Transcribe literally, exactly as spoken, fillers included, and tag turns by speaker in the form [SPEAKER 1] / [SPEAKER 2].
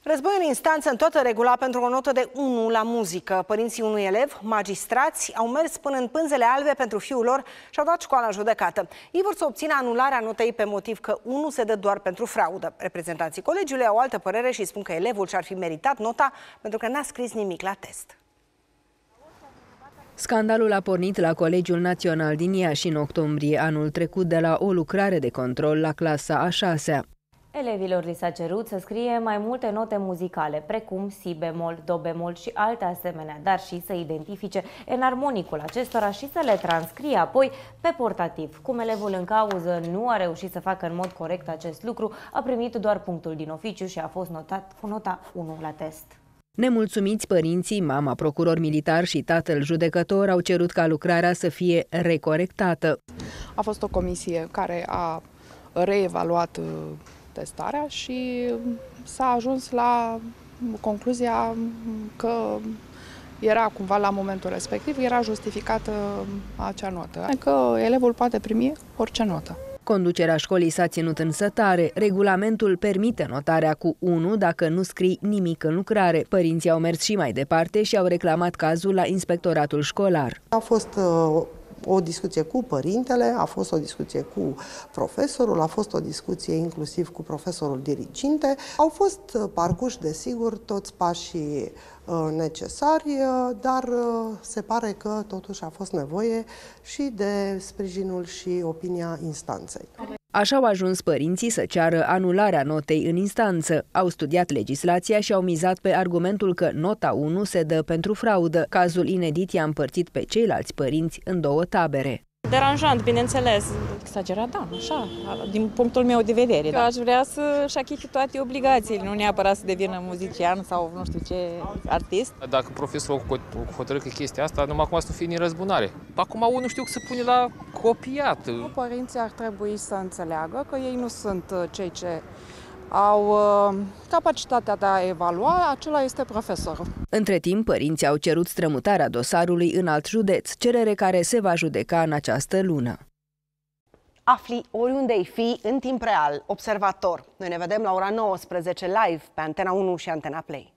[SPEAKER 1] Război în instanță în toată regula pentru o notă de unu la muzică. Părinții unui elev, magistrați, au mers până în pânzele albe pentru fiul lor și au dat școala în judecată. Ei vor să obțină anularea notei pe motiv că unu se dă doar pentru fraudă. Reprezentanții colegiului au altă părere și spun că elevul și-ar fi meritat nota pentru că n-a scris nimic la test.
[SPEAKER 2] Scandalul a pornit la Colegiul Național din Iași în octombrie anul trecut de la o lucrare de control la clasa a șasea.
[SPEAKER 3] Elevilor li s-a cerut să scrie mai multe note muzicale, precum si bemol, do bemol și alte asemenea, dar și să identifice enarmonicul acestora și să le transcrie apoi pe portativ. Cum elevul în cauză nu a reușit să facă în mod corect acest lucru, a primit doar punctul din oficiu și a fost notat cu nota unu la test.
[SPEAKER 2] Nemulțumiți, părinții, mama procuror militar și tatăl judecător au cerut ca lucrarea să fie recorectată.
[SPEAKER 4] A fost o comisie care a reevaluat testarea și s-a ajuns la concluzia că era cumva la momentul respectiv, era justificată acea notă, că elevul poate primi orice notă.
[SPEAKER 2] Conducerea școlii s-a ținut însă tare. Regulamentul permite notarea cu unu dacă nu scrii nimic în lucrare. Părinții au mers și mai departe și au reclamat cazul la inspectoratul școlar.
[SPEAKER 5] A fost uh, o discuție cu părintele, a fost o discuție cu profesorul, a fost o discuție inclusiv cu profesorul diriginte. Au fost parcurși, desigur, toți pașii uh, necesari, uh, dar uh, se pare că totuși a fost nevoie și de sprijinul și opinia instanței.
[SPEAKER 2] Așa au ajuns părinții să ceară anularea notei în instanță. Au studiat legislația și au mizat pe argumentul că nota unu se dă pentru fraudă. Cazul inedit i-a împărțit pe ceilalți părinți în două tabere.
[SPEAKER 6] Deranjant, bineînțeles.
[SPEAKER 7] Exagerat, da, așa, din punctul meu de vedere.
[SPEAKER 6] Eu aș vrea să-și achite toate obligațiile, nu neapărat să devină muzician sau nu știu ce artist.
[SPEAKER 8] Dacă profesorul a hotărât că chestia asta, numai acum să nu fie nici răzbunare. Acum unul știu că se pune la copiat.
[SPEAKER 4] Părinții ar trebui să înțeleagă că ei nu sunt cei ce au uh, capacitatea de a evalua, acela este profesorul.
[SPEAKER 2] Între timp, părinții au cerut strămutarea dosarului în alt județ, cerere care se va judeca în această lună.
[SPEAKER 1] Afli oriunde ai fi, în timp real, Observator. Noi ne vedem la ora nouăsprezece live pe Antena unu și Antena Play.